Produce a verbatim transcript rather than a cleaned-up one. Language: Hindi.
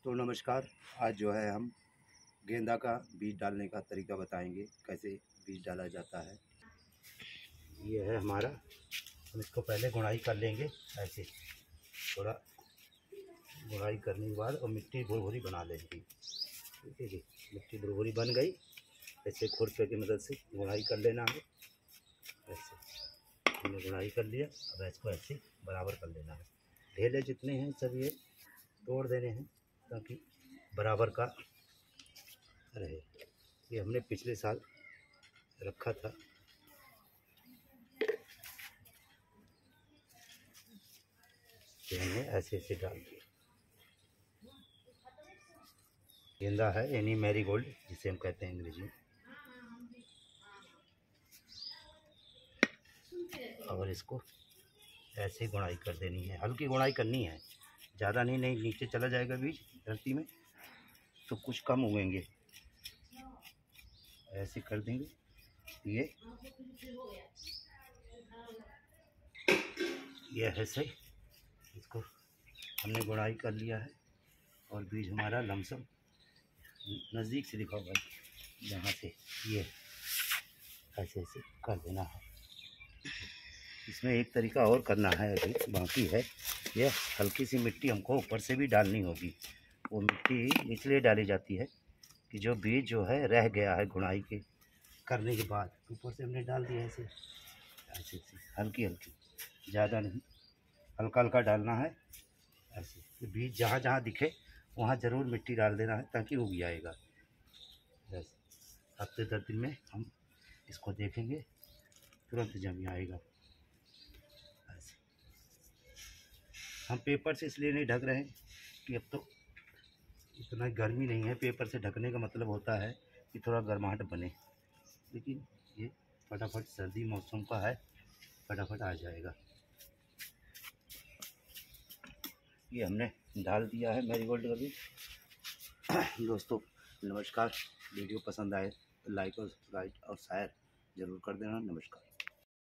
तो नमस्कार। आज जो है हम गेंदा का बीज डालने का तरीका बताएंगे, कैसे बीज डाला जाता है। ये है हमारा, हम इसको पहले गुड़ाई कर लेंगे। ऐसे थोड़ा गुड़ाई करने के बाद और मिट्टी भुरभुरी बना लेंगे। ठीक है जी, मिट्टी भुरभुरी बन गई। ऐसे खुरपे की मदद से गुड़ाई कर लेना है। ऐसे हमने गुड़ाई कर लिया। अब इसको ऐसे बराबर कर लेना है। ढेले जितने हैं सब ये तोड़ देने हैं ताकि बराबर का रहे। ये हमने पिछले साल रखा था। ये हमने ऐसे ऐसे डाल दिया। गेंदा है यानी मैरीगोल्ड जिसे हम कहते हैं अंग्रेजी में। और इसको ऐसे गुड़ाई कर देनी है, हल्की गुड़ाई करनी है, ज़्यादा नहीं नहीं नीचे चला जाएगा बीज धरती में तो कुछ कम उगेंगे। ऐसे कर देंगे। ये ये है सही। इसको हमने गुड़ाई कर लिया है और बीज हमारा लमसम नज़दीक से दिखाओ भाई, यहाँ से ये ऐसे ऐसे कर देना है। इसमें एक तरीका और करना है, अभी बाकी है। ये हल्की सी मिट्टी हमको ऊपर से भी डालनी होगी। वो मिट्टी इसलिए डाली जाती है कि जो बीज जो है रह गया है गुड़ाई के करने के बाद, ऊपर से हमने डाल दिया ऐसे ऐसे ऐसे हल्की हल्की, ज़्यादा नहीं, हल्का हल्का डालना है। ऐसे तो बीज जहाँ जहाँ दिखे वहाँ ज़रूर मिट्टी डाल देना है ताकि उग जाएगा। ऐसे हफ्ते दस दिन में हम इसको देखेंगे, तुरंत जम आएगा। ऐसे हम पेपर से इसलिए नहीं ढक रहे हैं कि अब तो इतना गर्मी नहीं है। पेपर से ढकने का मतलब होता है कि थोड़ा गर्माहट बने, लेकिन ये फटाफट सर्दी मौसम का है, फटाफट आ जाएगा। ये हमने डाल दिया है मैरीगोल्ड का बीज। दोस्तों नमस्कार। वीडियो पसंद आए तो लाइक और सब्सक्राइब और शेयर ज़रूर कर देना। नमस्कार।